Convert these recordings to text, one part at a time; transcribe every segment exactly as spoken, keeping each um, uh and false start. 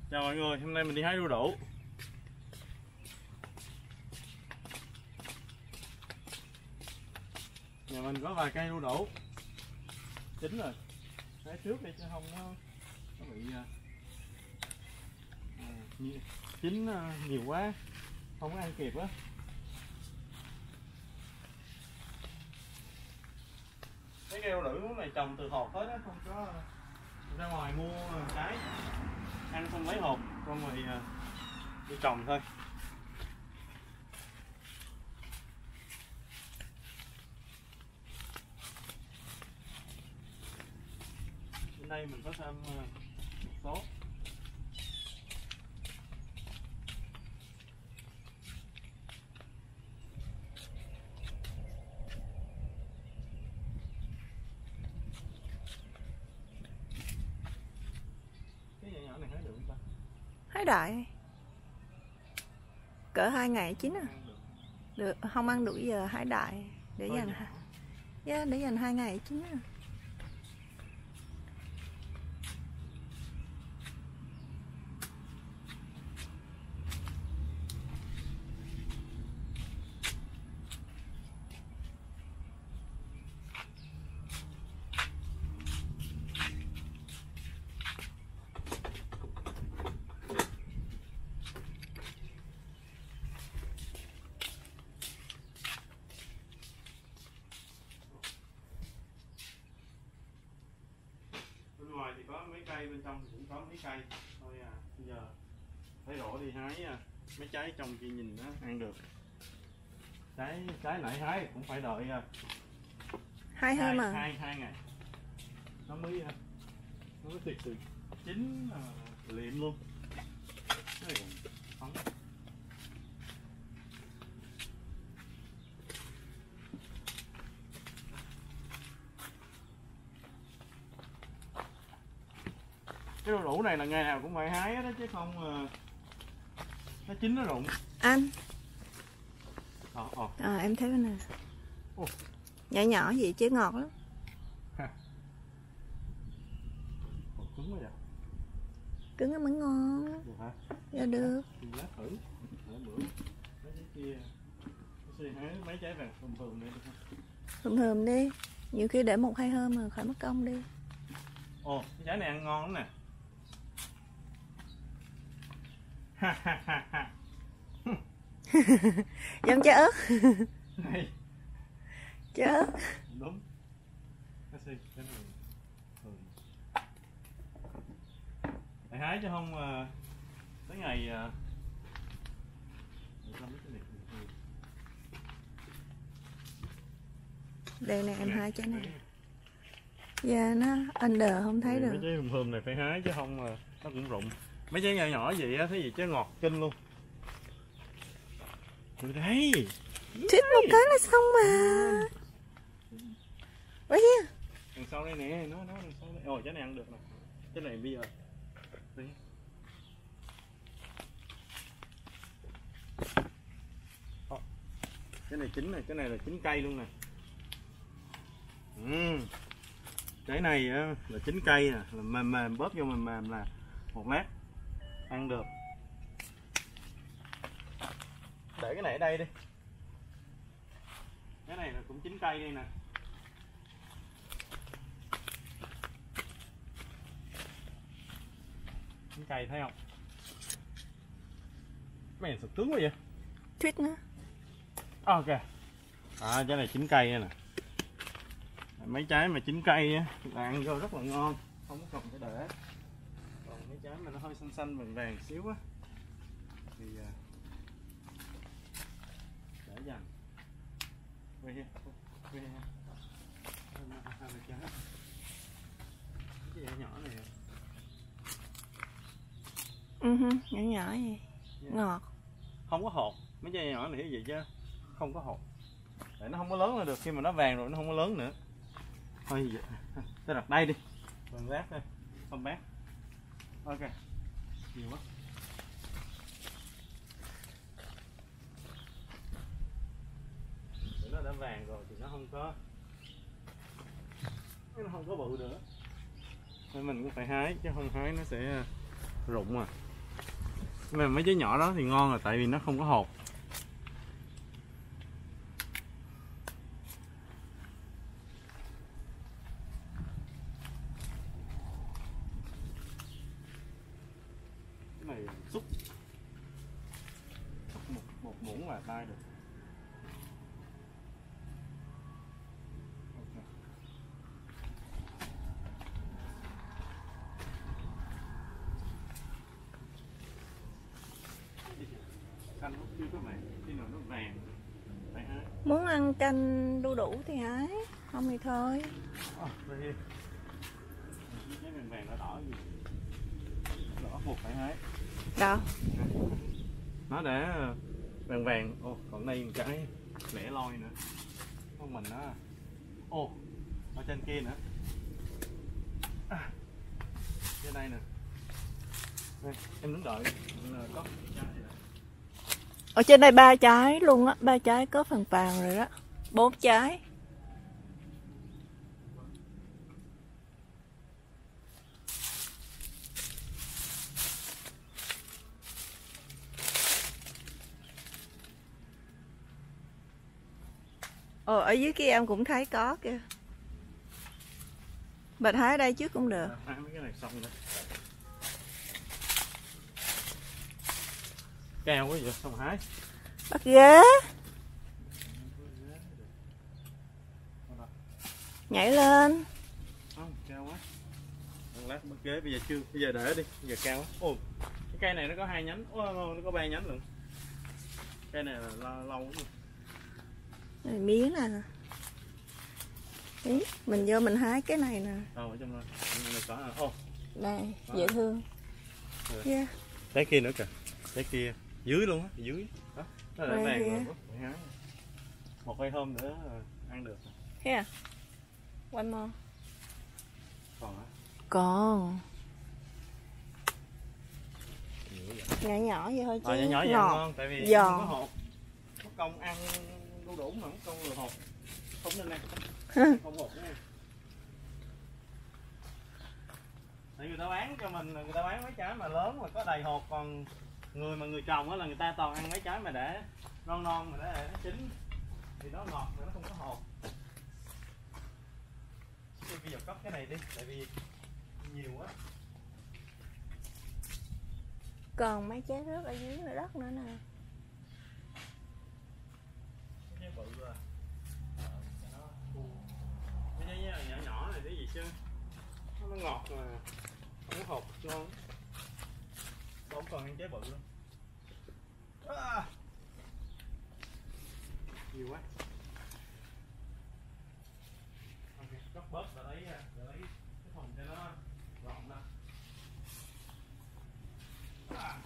Chào mọi người, hôm nay mình đi hái đu đủ. Nhà mình có vài cây đu đủ chín rồi, hái trước đi chứ không nó, nó bị à, nhiều, chín uh, nhiều quá không có ăn kịp á. Cái cây đu đủ này trồng từ hột hết á, không có ra ngoài mua trái ăn không mấy hột, con rồi uh, đi trồng thôi. Bên đây mình có thêm uh, một số cái nhỏ nhỏ này hái được không ta? Hái đại cỡ hai ngày chín à? Được, không ăn đủ giờ hái đại để dành yeah, để dành hai ngày chín à. Ngoài thì có mấy cây, bên trong thì cũng có mấy cây thôi à. Bây giờ thấy rổ đi hái à. Mấy trái trong kia nhìn nó ăn được. Trái trái nãy hái cũng phải đợi à, hai hai, hơn mà hai, hai ngày nó mới à, nó mới tuyệt từ chín à, liệm luôn. Cái này còn phóng. Cái đu đủ này là ngày nào cũng phải hái đó chứ không uh, nó chín nó rụng. Anh Ờ, ờ. à, em thấy cái này Ồ. nhỏ nhỏ vậy chứ ngọt lắm. Còn cứng quá vậy? Cứng nó mới ngon. Được hả? Dạ được. Thì lá thử. Để bữa mấy trái kia suy hái mấy trái vàng thường thường đây được không? Thường thường đi, nhiều khi để một hai hôm mà khỏi mất công đi. Ồ, cái trái này ăn ngon lắm nè. Giống trái ớt. Này. Trái ớt. Đúng. Cái gì? Cái này thường. Phải hái chứ không uh, tới ngày uh, đây nè em hái trái này. Dạ nó under không thấy được. Mấy trái hùm hùm này phải hái chứ không uh, nó cũng rụng. Mấy trái nhỏ nhỏ vậy á, thấy gì trái ngọt kinh luôn. Từ đây. Thuyết một cái là xong mà. Quá kia. Đằng sau đây nè, nó nó đằng sau đây. Ồ, trái này ăn được nè. Trái này bây giờ. Đi. Ồ, cái này chín này, cái này là chín cây luôn nè. Ừ. Cái này á, là chín cây nè, là mềm mềm bóp vô mềm mềm là một lát ăn được. Để cái này ở đây đi. Cái này là cũng chín cây đây nè. Chín cây thấy không? Cái này sụt tướng quá vậy? Thuyết nữa. Ok. À, trái này chín cây nè. Mấy trái mà chín cây á là ăn vô rất là ngon, không có cần phải để. Còn mấy trái mà nó hơi xanh xanh vàng vàng xíu á thì để dành. Quay here, quay here. Hai mươi trái. Cái gì nhỏ này. Uh -huh, nhỏ nhỏ vậy. Yeah. Ngọt. Không có hột. Mấy trái nhỏ này cái gì chứ không có hột. Để nó không có lớn là được, khi mà nó vàng rồi nó không có lớn nữa. Thôi vậy. Tôi đặt đây đi. Bằng rác thôi. Không bát. Ok. Nhiều quá. Để nó đã vàng rồi thì nó không có nó không có bự nữa. Nên mình cũng phải hái chứ không hái nó sẽ rụng à. Mà mấy trái nhỏ đó thì ngon là tại vì nó không có hột. Cái này xúc xúc một, một muỗng là tay được. Canh nó chưa có vàng, khi nào nó vàng phải hái. Muốn ăn canh đu đủ thì hái, không thì thôi. À, đây cái vàng vàng nó đỏ gì, đỏ buộc phải hái. Đâu? Nó đã vàng vàng, ô còn đây một cái lẻ loi nữa, con mình đó, ô ở trên kia nữa, à, trên đây nè, đây, em đứng đợi có. Ở trên đây ba trái luôn á, ba trái có phần vàng rồi đó, bốn trái. Ồ, ở dưới kia em cũng thấy có kìa. Bạch hái ở đây trước cũng được. Hái mấy cái này xong rồi. Cao quá vậy, xong hái. Bắt ghế. Nhảy lên. Không, cao quá. Một lát bắt ghế, bây giờ chưa, bây giờ để đi, bây giờ cao quá. Ồ, cái cây này nó có hai nhánh, ô, nó có ba nhánh luôn. Cây này là lâu, lâu lắm. Này mía nè. Ý, mình vô mình hái cái này nè. Đâu ở trong đây, này có à? Ô. Đây, dễ thương. Yeah. Trái kia nữa kìa, trái kia dưới luôn á, dưới đó, nó đã vàng rồi, phải hái. Một cây hôm nữa ăn được. Thế à? One more. Còn á? Còn. Nhỏ nhỏ vậy thôi chứ. Ờ, nhỏ nhỏ vậy ngọt, ngon, tại vì giòn. không có hột. Mất công ăn đu đủ mà mất công lừa hột. Không nên ăn. Không hột nha. Tại người ta bán cho mình, người ta bán mấy trái mà lớn mà có đầy hột, còn người mà người trồng á là người ta toàn ăn mấy trái mà để non non mà để nó chín thì nó ngọt mà nó không có hột. Thì bây giờ cất cái này đi, tại vì nhiều quá. Còn mấy trái rớt ở dưới nữa đất nữa nè. Cái bự rồi. Cái trái nhỏ nhỏ này cái gì chứ? Nó ngọt mà không có hột ngon. Không còn ăn trái bự luôn. À. Nhiều quá. Ok, cất bớt rồi lấy, rồi lấy cái thùng cho nó gọn ra. À.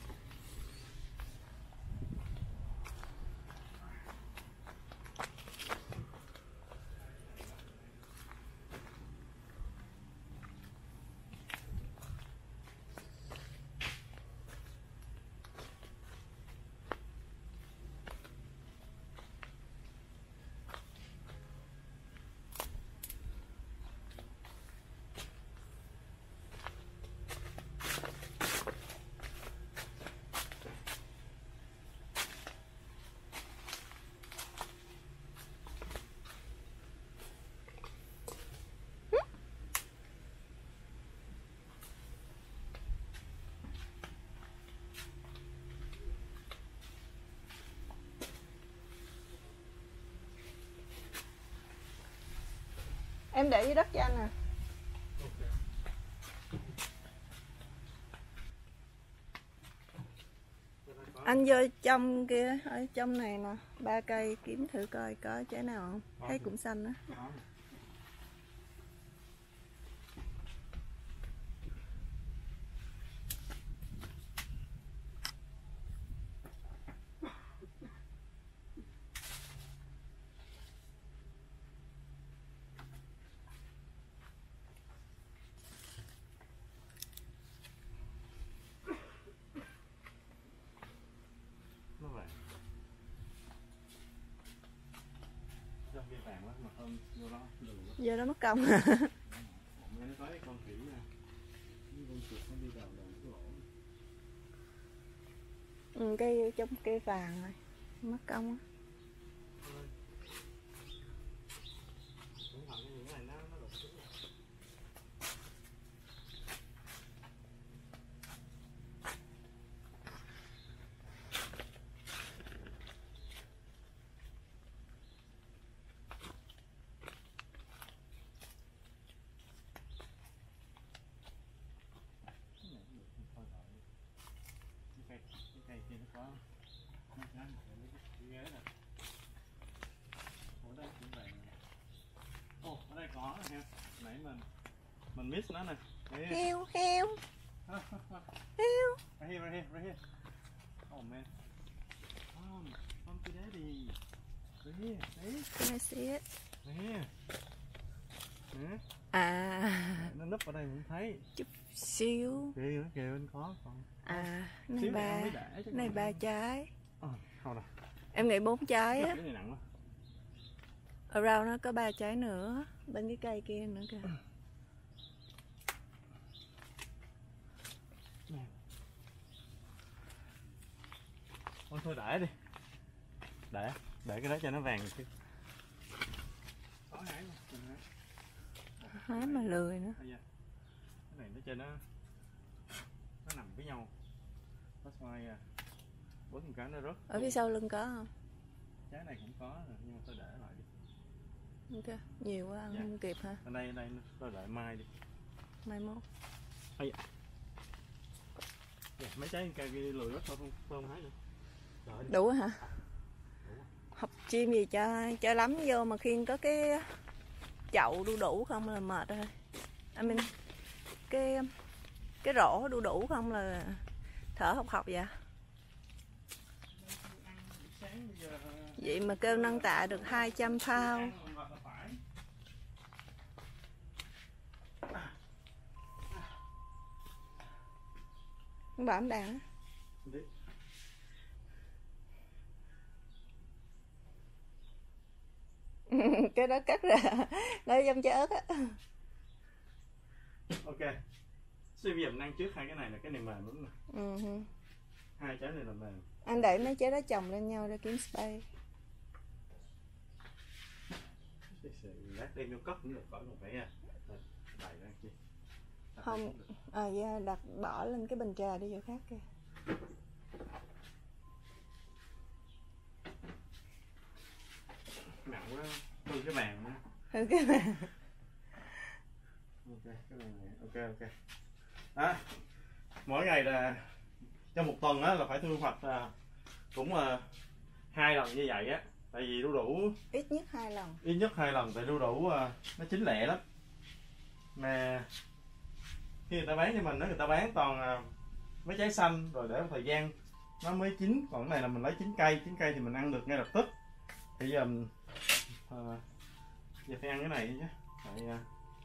Em để dưới đất cho anh nè. Anh vô trong kia, ở trong này nè, ba cây kiếm thử coi có trái nào không? Thấy cũng xanh á. Giờ nó mất công. Ừ, cây trong cây vàng rồi mất công á. Cây kia nó có nó cái ghế nè. Ở đây cũng vậy. Ồ, ở đây có nè ha. Nãy mình mình miss nó nè. Heo, heo. Heo. Right here, right here, right here. Oh man. Mom, mom to daddy. Right here, see? Can I see it? Right here. Nè. À. Nó núp ở đây mình thấy. Chút xíu. Kìa nữa, kìa bên có còn. À, này ba. Này ba trái. Ờ, không đâu. Em nghĩ bốn trái á. Cái này nặng quá. Ở rau nó có ba trái nữa, bên cái cây kia nữa kìa. Thôi thôi để đi. Để, để cái đó cho nó vàng chứ. Có hái luôn. Hái mà lười nữa. Cái này nó trên nó nó nằm với nhau. Nó xoay à. Bốn cái nó rớt. Ở phía sau lưng có không? Trái này cũng có rồi, nhưng mà tôi để lại đi. Ok, nhiều quá ăn dạ. không kịp hả? Ở đây, ở đây tôi đợi mai đi. Mai mốt. Ây da. Dạ, mấy trái cây kia lười rất thôi, không, không hái nữa. Đủ hả? Đủ. Học chim gì cho cho lắm vô mà khiên có cái chậu đu đủ không là mệt rồi. I mean, cái cái rổ đu đủ không là thở học học vậy. Vậy mà kêu nâng tạ được hai trăm pound. Không bảo đàn á. Cái đó cắt ra nó giống trái ớt á. Ok. Suy bây giờ mình ăn trước hai cái này là cái này mềm đúng không? Uh-huh. Hai trái này là mềm. Anh đẩy mấy trái đó chồng lên nhau để kiếm space. Lát đem vô cốc cũng được, khỏi còn phải bày ra chi. Không, à yeah, đặt bỏ lên cái bình trà đi chỗ khác kìa. Nặng quá, hư cái bàn nữa. Hư cái bàn. Ok, cái bàn này, ok ok. Đó, mỗi ngày là trong một tuần á là phải thu hoạch à, cũng uh, hai lần như vậy á. Tại vì đu đủ ít nhất hai lần. Ít nhất hai lần, tại đu đủ uh, nó chín lẹ lắm. Mà khi người ta bán cho mình đó, người ta bán toàn uh, mấy trái xanh rồi để một thời gian nó mới chín, còn cái này là mình lấy chín cây, chín cây thì mình ăn được ngay lập tức. Thì giờ uh, giờ phải ăn cái này chứ. Tại uh,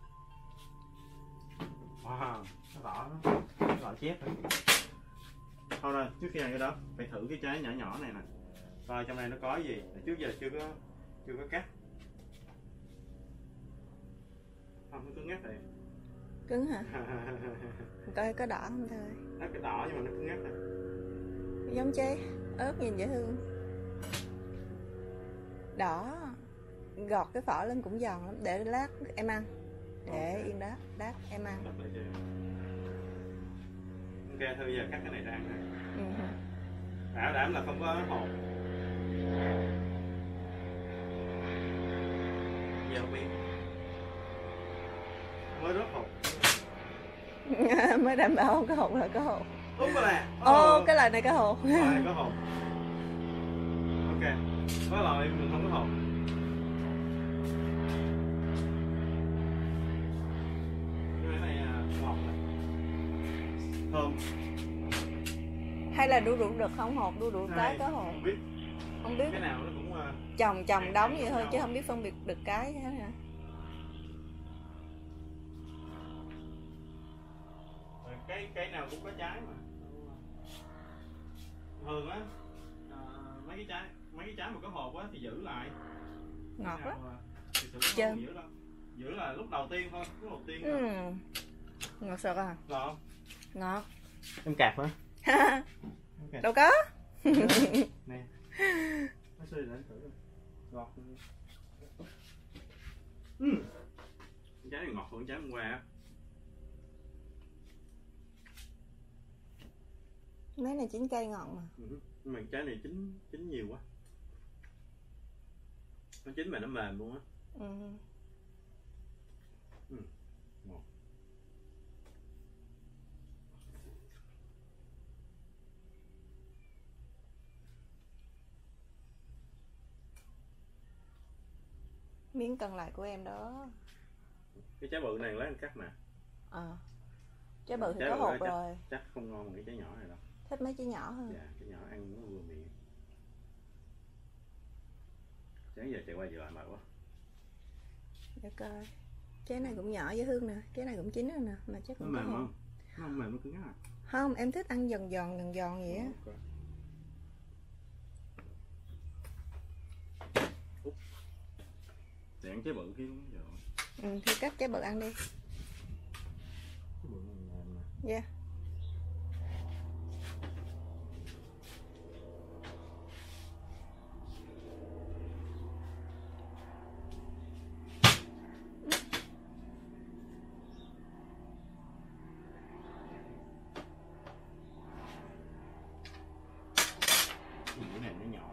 wow, nó đỏ nó, nó đỏ chét. Thôi rồi, trước khi ăn cái đó phải thử cái trái nhỏ nhỏ này nè, coi trong này nó có gì. Trước giờ chưa có chưa có cắt. Không, nó cứng ngắt rồi. Cứng hả? Coi có đỏ không thôi. Nó cái đỏ nhưng mà nó cứng ngắt rồi. Giống trái ớt nhìn dễ thương. Đỏ, gọt cái vỏ lên cũng giòn lắm. Để lát em ăn. Để okay. Yên đó, lát em ăn. Ok, thôi giờ cắt cái này ra ăn này. Ừ. Bảo đảm là không có hột. Giờ không biết. Mới rớt hột. Mới đảm bảo không có hột là có hột. Đúng rồi nè. Ô, oh, cái loại này có hột. Cái loại này có hột. Ok. Có loại mình không có hột. Cái này ngọt này. Thơm. Hay là đu đủ được không hột, đu đủ cái có hột. Không biết. Không biết. Cái nào nó cũng uh, chồng chồng đóng vậy thôi chứ không biết phân biệt được cái hết hả? Cái cái nào cũng có trái mà. Thường á à, mấy cái trái mấy cái trái mà có hột á thì giữ lại. Ngọt quá. Chưa giữ đâu. Giữ là lúc đầu tiên thôi, lúc đầu tiên. Ừ. Ngọt sực à? Ngọt không? Ngọt. Em cạp hả? Đâu có. Nè nó xơi để anh thử ngọt. Ừ. Trái này ngọt hơn trái hôm qua á. Mấy này chín cây ngọt mà. Ừ. Nhưng mà trái này chín chín nhiều quá, nó chín mà nó mềm luôn á. Ừ. Ừ. Ngọt. Miếng còn lại của em đó. Cái trái bự này lấy anh cắt nè. À. Trái bự thì trái có bự hột chắc, rồi. chắc không ngon bằng cái trái nhỏ này đâu. Thích mấy trái nhỏ hơn. Dạ, trái nhỏ ăn nó vừa miệng. Sáng giờ chạy qua giờ lại mệt quá. Để coi. Trái này cũng nhỏ dễ thương nè, trái này cũng chín rồi nè, mà chắc Nó cũng có mềm hột. không? Nó không mềm, nó cứng à? Không, em thích ăn giòn giòn giòn giòn vậy á. Okay. Để ăn trái bự kia đúng giờ. Ừ, thì cắt trái bự ăn đi. Trái bự này mềm nè. Dạ. Yeah. Cái này nó nhỏ.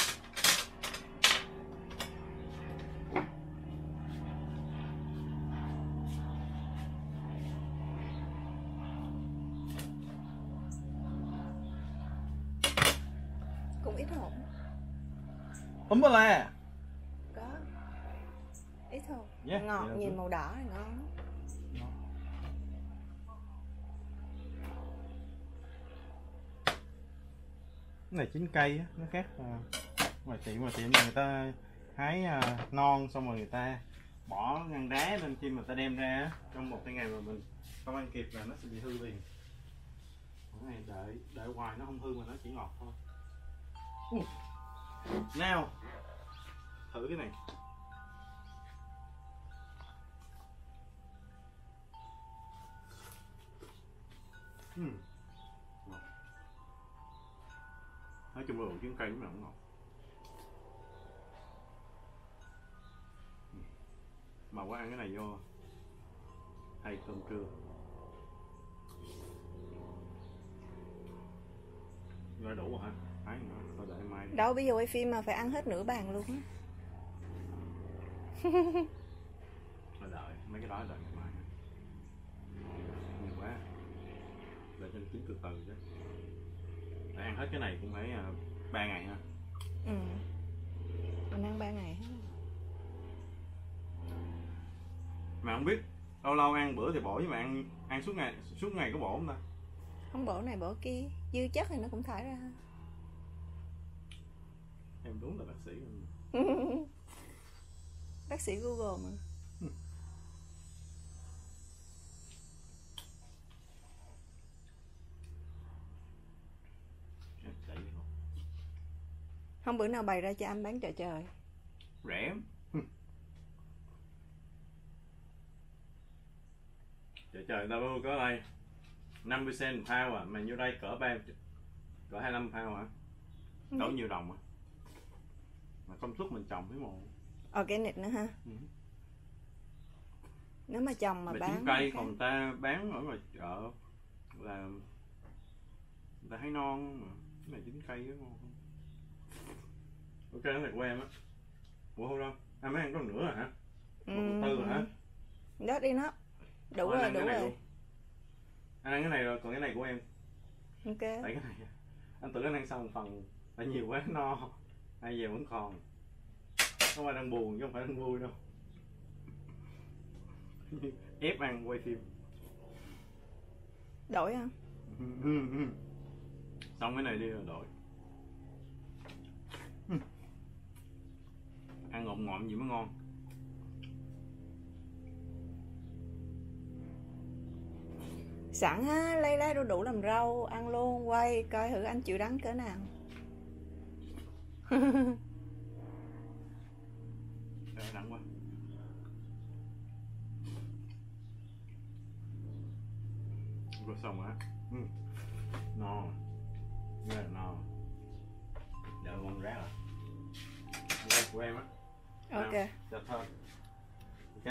Cũng ít hột. Ấm bơ la. Có. Ít hột. Yeah, ngọt, nhìn good. màu đỏ này ngon. Cái này chín cây á, nó khác à, ngoài tiệm mà tiệm người ta hái à, non xong rồi người ta bỏ ngăn đá lên khi mà ta đem ra trong một cái ngày mà mình không ăn kịp là nó sẽ bị hư liền. Cái này đợi đợi hoài nó không hư mà nó chỉ ngọt thôi. Uh. Nào thử cái này. uhm. Ngọt. Nói chung là đồ trứng cây cũng là ngọt. Mà có ăn cái này vô hay cơm trưa. Rồi đủ rồi hả? Thấy nữa, thôi đợi mai. Đâu bây giờ quay phim mà phải ăn hết nửa bàn luôn á. Thôi đợi, mấy cái đó đợi ngày mai. Nhiều quá. Để cho nó chín từ từ chứ. Để ăn hết cái này cũng phải ba ngày ha. Ừ. Mình ăn ba ngày hết. Mà không biết lâu lâu ăn bữa thì bổ, với mà ăn ăn suốt ngày suốt ngày có bổ không ta? Không bổ này bổ kia, dư chất thì nó cũng thải ra. Em đúng là bác sĩ. Bác sĩ Google mà. Không bữa nào bày ra cho anh bán chợ trời. Rẻ. Chợ trời đâu có đây năm mươi cent một thao à, mà nhiêu đây cỡ ba cỡ hai mươi lăm thao hả? Đâu nhiêu đồng à? Mà công suất mình trồng với một organic nữa ha. Ừ. Nếu mà trồng mà, mà bán cây còn người ta bán ở ngoài chợ là người ta thấy non mà. Cái này chín cây đó ngon. Ok, cái này của em á. Ủa không đâu, anh mới ăn có nửa rồi hả? Một phần tư rồi hả? Đó đi nó. Đủ Ủa, rồi, đủ rồi. Luôn. Anh ăn cái này rồi, còn cái này của em. Ok. Tại cái này anh tưởng anh ăn xong một phần là nhiều quá no. Ai về vẫn còn. Không phải đang buồn chứ không phải đang vui đâu. Ép ăn quay phim. Đổi không? Xong cái này đi rồi đổi. Ăn ngộm ngộm gì mới ngon. Sẵn á, lấy lá đu đủ làm rau ăn luôn, quay coi thử anh chịu đắng cỡ nào. Để đắng quá. Rồi xong rồi á. Ừ. No. Rất là no. ráng rồi. Đây của em á. Ok. Cho thơm.